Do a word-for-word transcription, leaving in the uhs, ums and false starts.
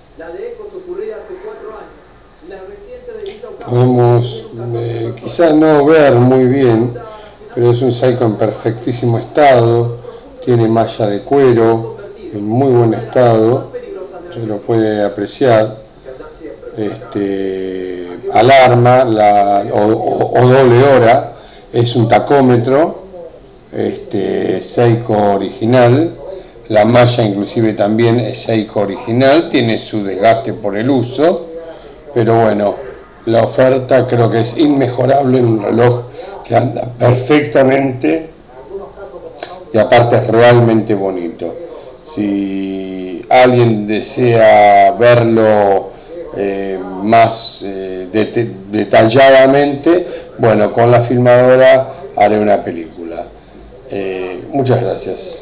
La de Ecos ocurrida hace cuatro años. La reciente de Villa Ocampo. Podemos eh, quizás no ver muy bien, pero es un Seiko en perfectísimo estado, tiene malla de cuero, en muy buen estado, se lo puede apreciar. Este, alarma la, o, o, o doble hora, es un tacómetro, este, Seiko original, la malla inclusive también es Seiko original, tiene su desgaste por el uso, pero bueno, la oferta creo que es inmejorable en un reloj que anda perfectamente y aparte es realmente bonito. Si alguien desea verlo eh, más eh, det detalladamente, bueno, con la filmadora haré una película. Eh, muchas gracias.